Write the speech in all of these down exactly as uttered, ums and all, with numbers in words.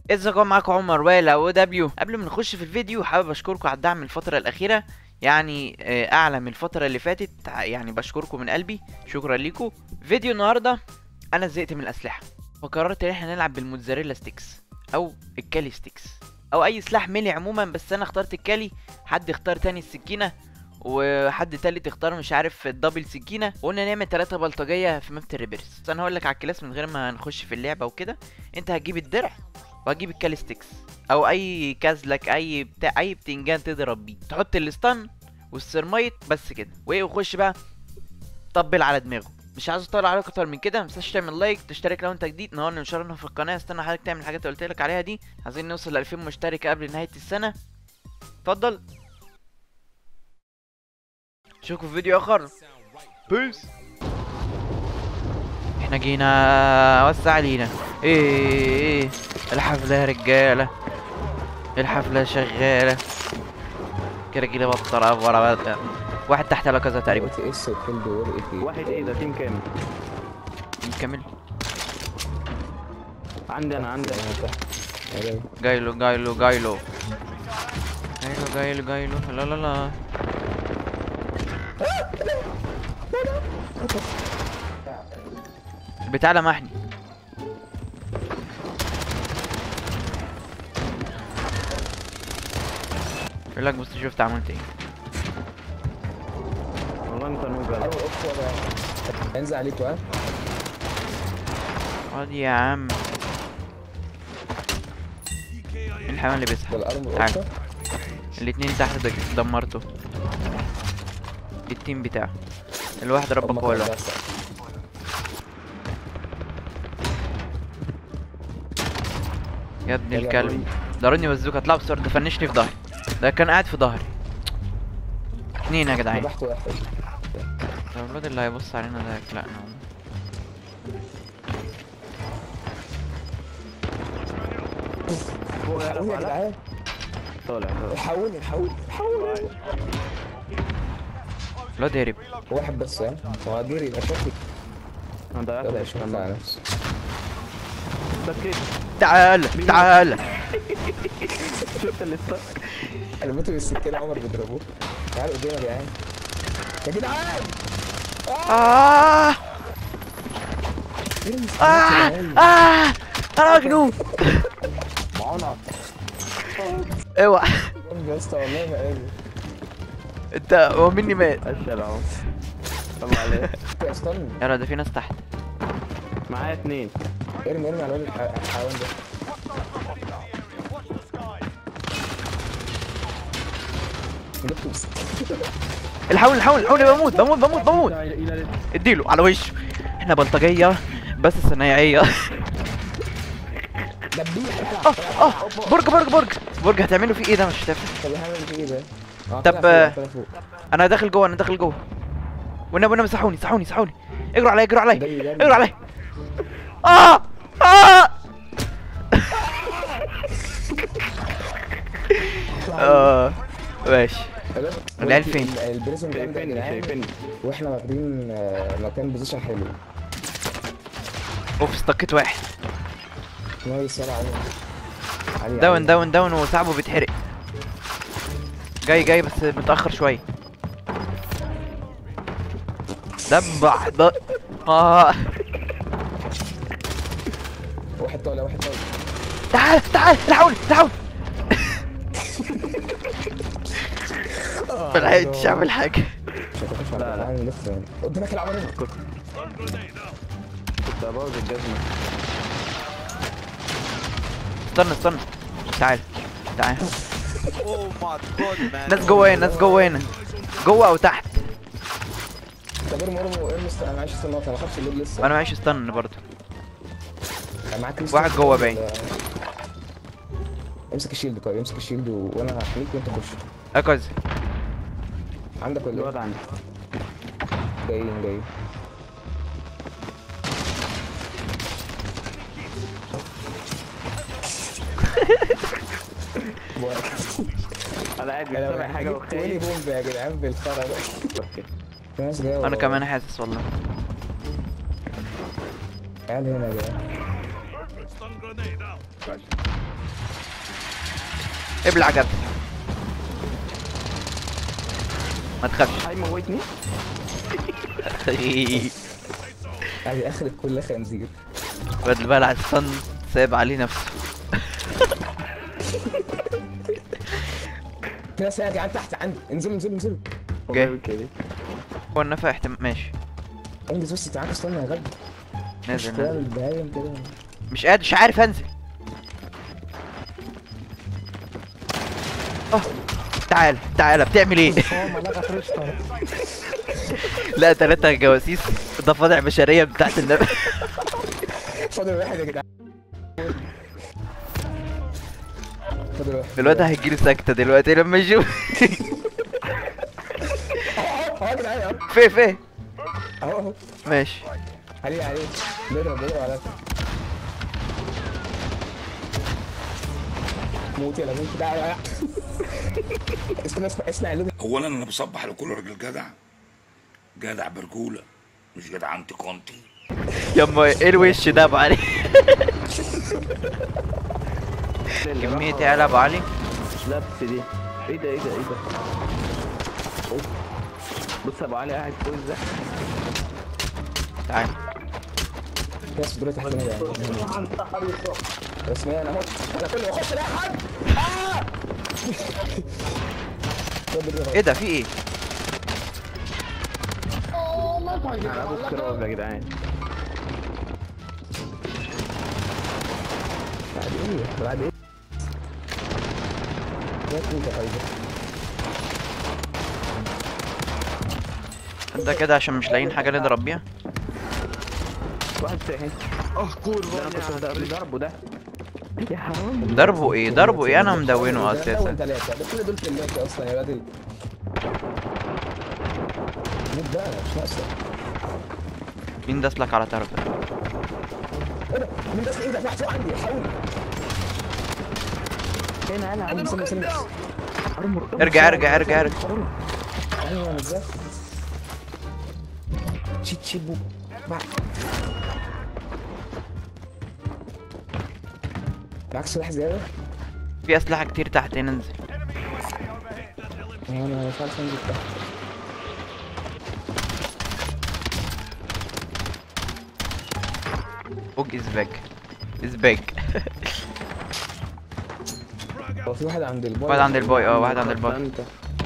ازيكم؟ معاكم عمر وائل او دبليو. قبل ما نخش في الفيديو حابب اشكركم على الدعم الفتره الاخيره، يعني آه، اعلى من الفتره اللي فاتت، يعني بشكركم من قلبي، شكرا ليكم. فيديو النهارده انا زهقت من الاسلحه، فقررت ان احنا نلعب بالموتزاريلا ستيكس او الكالي ستيكس او اي سلاح ميلي عموما، بس انا اخترت الكالي، حد اختار تاني السكينه، وحد تالت اختار مش عارف الدبل سكينه، وقلنا نعمل تلاتة بلطجيه في مابة الريبيرس. بس انا هقول لك على الكلاس من غير ما نخش في اللعبه وكده. انت هتجيب الدرع وهجيب الكاليستكس او اي كازلك، اي بتاع، اي بتنجان تضرب بيه، تحط الستان والسرمايت بس كده، وايه، وخش بقى طبل على دماغه. مش عايز اطول عليك اكتر من كده، متنساش تعمل لايك، تشترك لو انت جديد، نهار نشرنا في القناه، استنى حضرتك تعمل الحاجات اللي قلت لك عليها دي. عايزين نوصل ل ألفين مشترك قبل نهايه السنه. اتفضل، اشوفكم في فيديو اخر. بيس. احنا جينا وسع علينا. ايه ايه ايه الحفله يا رجاله، الحفله شغاله كده كده. بطل افورا بقى. واحد تحت على كذا تقريبا. ايه السكين دول؟ ايه واحد ايه ده؟ تيم كامل. نكمل. عندي انا عندي انا جايلو جايلو جايلو جايلو جايلو جايلو لا لا لا. البتاع لمحني. يقول لك بص شفت عملت ايه. والله انت نوبة. هينزل عليك بقى. خد يا عم. مين الحيوان اللي بيسحب؟ بالارم تعال. القطه. الاتنين تحت دك- دمرته. التيم بتاعه الواحد ربك هو الواحد. يا ابن الكلب ضرني بزوكة، اطلع بسرعة، ده فنشني في ظهري، ده كان قاعد في ظهري. اتنين يا جدعان. ذبحت واحد. طب الواد اللي هيبص علينا ده يقلقنا. فوق يا الحقوني يا جدعان، طالع. الحقوني الحقوني الحقوني. الواد هرب. واحد بس ها، هو هدير يبقى شكلي. انا ضيعت بدأ الشمال. يشوف على نفسه. سكيت. تعال تعال. شفت اللي استك. انا موت بالسكينه، عمر بيضربوه. تعال قدامي يا جدعان يا جدعان. آه آه آه أنا مجنون. معانا. اوعى يا اسطى والله ما قادر. انت، هو مني مات. اشهد اهو. طلع عليه. يا استنى، يا ده في ناس تحت. معايا اتنين. ارمي ارمي على الواد الح- الحيوان ده. جبته بس. الحاول الحاول الحاول، بموت بموت بموت بموت. اديله على وشه. احنا بلطجية بس صنايعية. دبيح. اه اه برج برج برج برج هتعملوا فيه ايه ده؟ مش هتعمل. طب هعمل فيه ايه ده؟ آه، طب، طلع فوق، طلع فوق. انا داخل جوه، انا داخل جوه. والنبي والنبي صحوني صحوني صحوني. اجروا عليا اجروا عليا جاي جنبي. اجروا عليا. اه اه اه ماشي. العيال فين؟ البريزون جامد يا شايفني جدعان، شايفني. واحنا واخدين آه، مكان بوزيشن حلو. اوف، استقيت واحد. نايس يلا علي. علي داون علي. داون داون وصعبه بيتحرق. جاي جاي بس متأخر شوية. دبح ده. اه واحد طالع واحد طالع. تعال تعال الحقوني الحقوني. ملحقتش اعمل حاجة. مش هتخش على لا، لا. الجدعان لسه قدامك العمرين. كنت هبوظ الجزمة. استنى استنى. تعال تعال. ناس جوه هنا، ناس جوه هنا، جوه او تحت. طب ارمي ارمي ارمي است- انا معيش استناط، انا خدش اللود لسه. وانا معيش استنى برضه. انا معاك لسه. واحد جوه باين. امسك الشيلد طيب، امسك الشيلد و- وانا هحميك وانت خش. اكوز. عندك ولا الواد ايه؟ عندي. جايين جايين. انا قاعد مش سامع حاجة ويلي وخايف. بومب يا جدعان بالخرا ده. في ناس جايه انا والله. كمان حاسس والله. عيال هنا يا جدعان. ابلع جد. ما تخافش. هيموتني. ادي اخر الكل خنزير. بدل بلع الصن سايب عليه نفسه. في ناس يا جدعان تحت عندي، انزلوا انزلوا انزلوا. جاي. هو النفع احتمال ماشي. انجز بس تعالى استنى يا غبي. نازل كده نازل. البهايم كده. مش قادر مش عارف انزل. اه تعال تعال بتعمل ايه؟ لا تلاتة جواسيس ضفادع بشرية بتاعت النبي. فاضل واحد يا جدعان. فاضل واحد. الواد هيجيله سكتة دلوقتي لما يشوف. اهو يا جدعان اهو. في في اهو اهو. ماشي. عليه عليه. بيضرب بيضرب على موت يلا موت. لا لا لا. اسمع اسمع اسمع اللي اولا انا بصبح لكل راجل جدع جدع برجوله مش جدع انت كونتي. يما ايه الوش ده ابو علي؟ كمية ايه يا ابو علي؟ لبس دي. ايه ده ايه ده ايه ده؟ أوف. بص ابو علي قاعد فوق ازاي؟ تعال. ناس دول تحتنا يعني. رسميا انا موت. انا كل ما اخش الاقي حد. ايه ده في ايه؟ على ابو الكراب يا جدعان. بعد ايه؟ بعد ايه؟ ده انت عايزه. انت كده عشان مش لاقيين حاجة نضرب بيها. واحد ساحن. اه كور ده انا كنت ضربه ده. يا حرام. ضربه ايه؟ ضربه ايه؟ انا مدونه ده اساسا. ثلاثة ده كل دول كلات اصلا يا بدري. موت بقى مش ناقصه. مين داسلك على طرف ده؟ ايه ده؟ مين ده؟ ايه ده؟ في واحد فوق عندي حاول. هنا انا عم سلم سلم. ارجع ارجع ارجع ارجع. ايوه انا ازاي؟ شيت شيبو معك. معاك سلاح زيادة؟ في اسلحة كتير تحت هنا انزل. انا مش عارف انزل تحت. فوق از باك از باك. هو في واحد عند الباي. واحد عند الباي اه واحد عند الباي. انت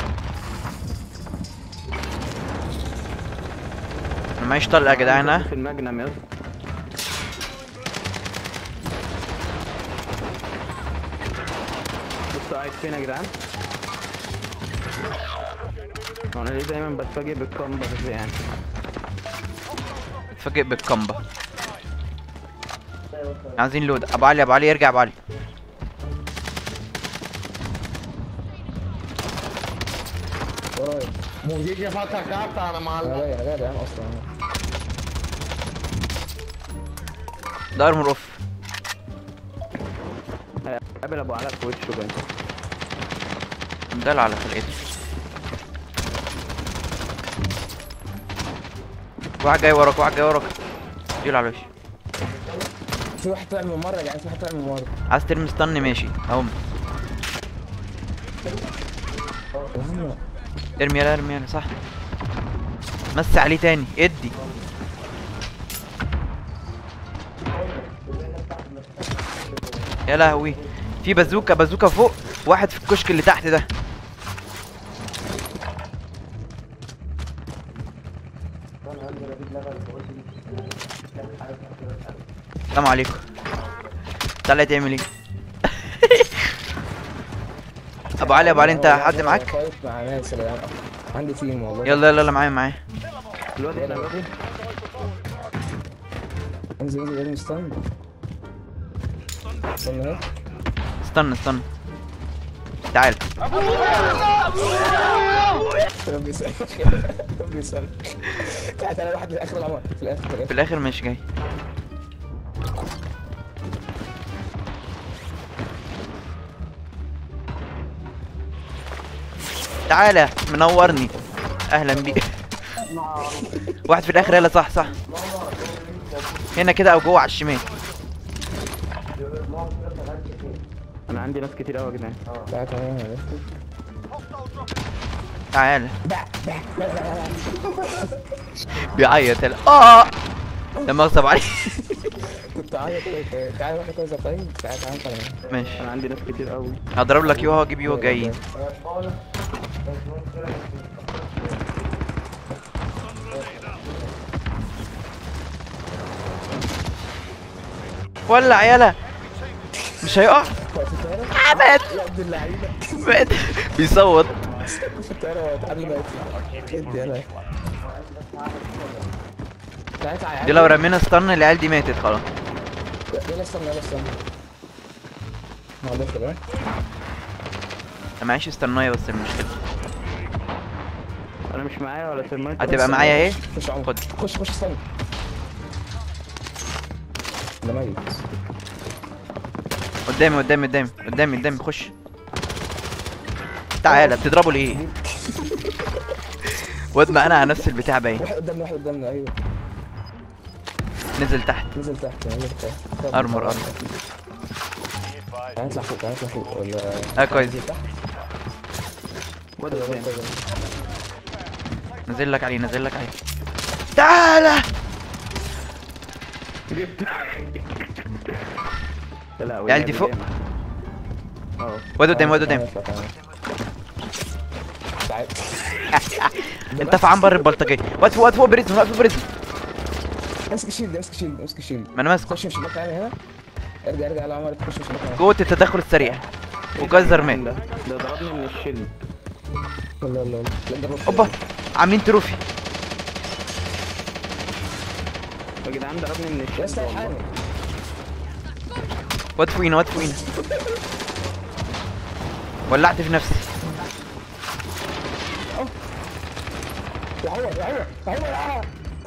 انا معيش طلقة يا جدعان ها. في المجنم يلا. بصوا قاعد فين يا جدعان؟ هو انا ليه دايما بتفاجئ بالكومبا يعني؟ اتفاجئ بالكمبة. عايزين لود. ابو علي ابو علي ارجع ابو علي. ورايا. मुझे क्या पता क्या था ना माल انا جاي انا جاي يا جدعان اصلا. ده ارمر اوف. قابل ابو علاء في وشه باين. ده على خلقتي. واحد جاي وراك واحد جاي وراك. ديل على وشي. في واحد طلع من مره يا جدعان. في واحد طلع من مره. عايز ترمي ستان ماشي اهو. ارمي يلا ارمي يلا صح. مس عليه تاني ادي. يا لهوي في بازوكا بازوكا فوق. واحد في الكشك اللي تحت ده. السلام عليكم. طلع تعمل ايه؟ ابو علي ابو علي انت حد معاك؟ فايت مع ناس يا جدعان. عندي تيم والله. يلا يلا يلا معايا معايا. الواد هنا الواد. انزل انزل لازم استنى. استنى اهي. استنى استنى. تعال. ربي يسلمك. ربي يسلمك. تعال تعال واحد في اخر العمر. في الاخر في في الاخر. الاخر مش جاي. تعالى منورني. اهلا بيك. واحد في الاخر يلا صح صح. هنا كده او جوه على الشمال. انا عندي ناس كتير قوي يا جدعان. تعالى تعالى هنا. تعالى بيعيط يلا. اه لما اغصب عليه. كنت عايز تعالى واحد كذا. طيب تعالى تعالى تعالى. ماشي انا عندي ناس كتير قوي. هضرب لك يوها واجيب يوها جايين. ولع يلا مش هيقع. آه، مات يا ابن اللعيبه. مات بيصوت. في الطياره قبل ما يطلع. ادي يلا. تعالى تعالى. دي لو رمينا ستان العيال دي ماتت خلاص. يلا استنى يلا استنى. ما عندكش كده. انا معيش استنايه بس المشكله انا مش معايا ولا سماعه. هتبقى معايا اهي. خش عمر. خد. خش خش استنى. ده ميت. قدامي قدامي قدامي قدامي قدامي خش. تعالى بتضربوا ليه؟ واد ما انا على نفس البتاع باين. واحد قدامنا واحد قدامنا. ايوه نزل تحت. نزل تحت نزل تحت. ارمر ارمر. تعالى نطلع فوق تعالى نطلع فوق ولا. اه كويس. نزل تحت. واد قدام. نزل لك عليه نزل لك عليه. تعالى جبت. لا العيال دي فوق. اه واد قدامي واد قدامي. تعالى. انت في عنبر البلطجيه. واد فوق واد فوق بريزم واد فوق بريزم. امسك الشيلد امسك الشيلد امسك الشيلد. ما انا ماسكه. خش من شباك تعالى هنا. ارجع ارجع على عمر تخش من شباك هنا. قوه التدخل السريع وكايزر مات. ده ده ضربني من الشيل. لا لا لا لا. اوبا عاملين تروفي. يا جدعان ضربني من يا الشيل اسطى والله. الحقني. واد فوقينا واد فوقينا. ولعت في نفسي. يا عمر يا عمر يا عمر يا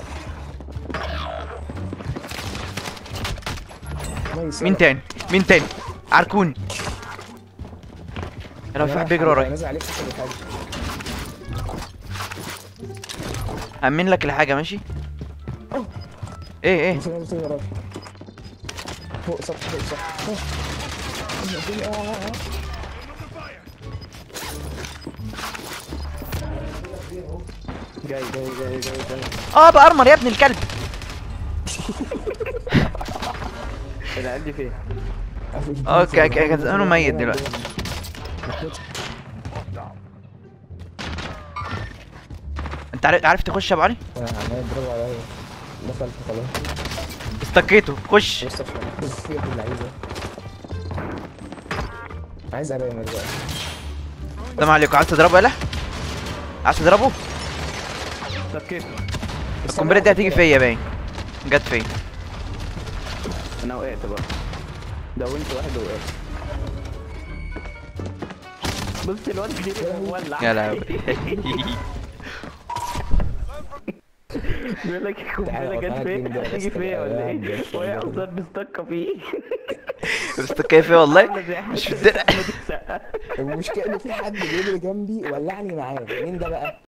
عمر. مين تاني مين تاني عركوني. انا في واحد بيجري ورايا. نازل عليك تاخد الحاجه. امن لك الحاجه ماشي. ايه ايه نازل نازل وراك. فوق سطح فوق سطح. جاي جاي جاي جاي جاي. اه بأرمر يا ابن الكلب. العيال دي فين؟ اوكي كان انا ميت دلوقتي. انت عارف عارف تخش يا ابو علي؟ انا عمال اضربه عليا. دخلت خلاص. استكيته خش. بص بص يا ابن اللعيبه. عايز ارمي بقى. سلام عليكم. عايز تضربه يلا؟ عايز تضربه؟ سكيت. القنبله دي هتيجي فيا باين. جت فيا. انا وقعت بقى. دونت واحد وقعت. بص الواد كده مولع. يا لهوي. بيقول لك القنبله جت فين؟ هتيجي فيا ولا ايه؟ وهي اصلا مستكه فيه. مستكيه فيا والله. مش في الدرع. المشكله ان في حد بيجري جنبي ولعني معاه. مين ده بقى؟